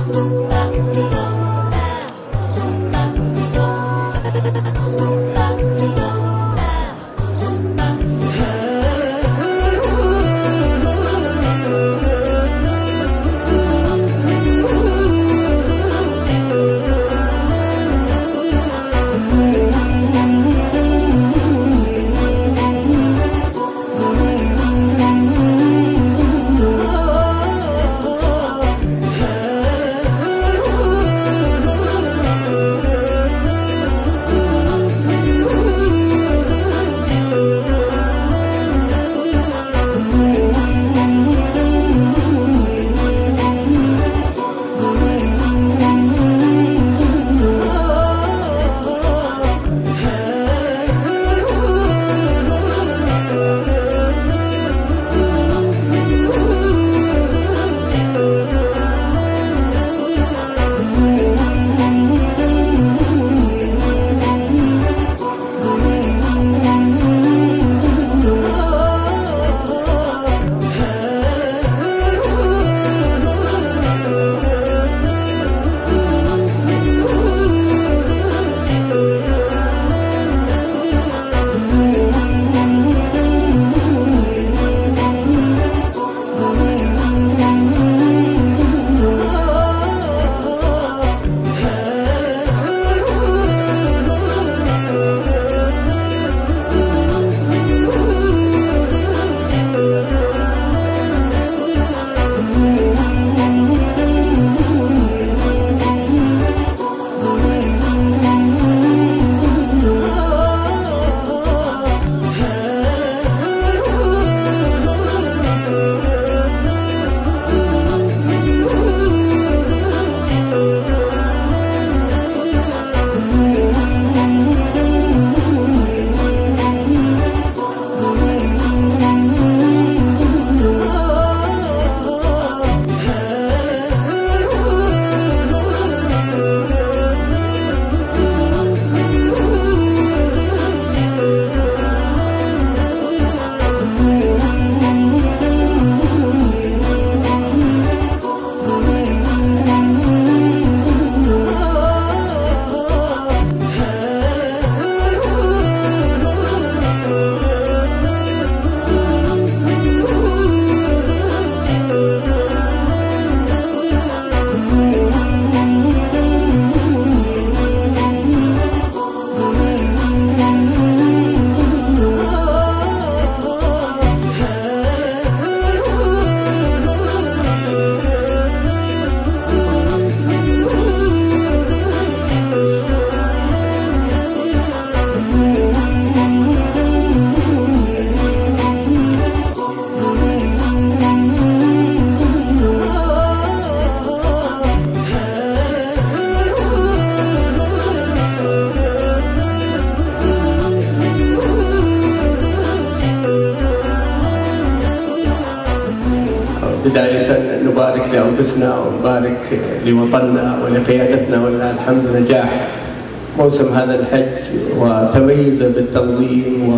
بداية نبارك لأنفسنا ونبارك لوطننا ولقيادتنا ولله الحمد نجاح موسم هذا الحج وتميزه بالتنظيم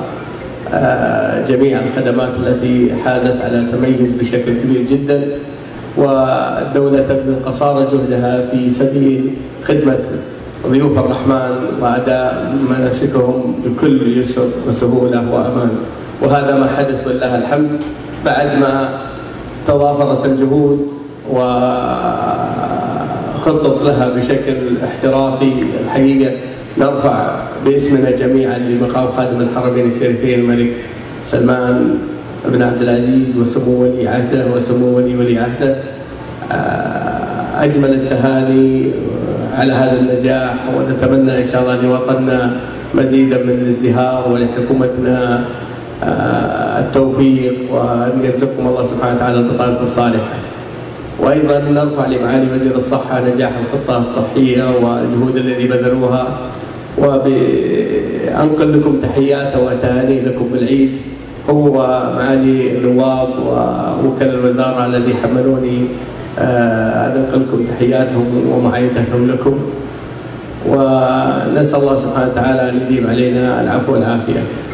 وجميع الخدمات التي حازت على تميز بشكل كبير جدا، والدولة تبذل قصارى جهدها في سبيل خدمة ضيوف الرحمن وأداء مناسكهم بكل يسر وسهولة وأمان. وهذا ما حدث ولله الحمد بعد ما تضافرت الجهود وخطط لها بشكل احترافي. الحقيقة نرفع باسمنا جميعا لمقام خادم الحرمين الشريفين الملك سلمان بن عبد العزيز وسمو ولي عهده وسمو ولي عهده أجمل التهاني على هذا النجاح، ونتمنى إن شاء الله لوطننا مزيدا من الازدهار ولحكومتنا التوفيق، وأن يرزقكم الله سبحانه وتعالى البطانة الصالحة. وأيضا نرفع لمعالي وزير الصحة نجاح الخطة الصحية والجهود الذي بذلوها، وأنقل لكم تحياته وتهانيه لكم بالعيد هو معالي النواب ووكلاء الوزارة الذي حملوني أن أنقل لكم تحياتهم ومعايدتهم لكم، ونسأل الله سبحانه وتعالى أن يديم علينا العفو والعافية.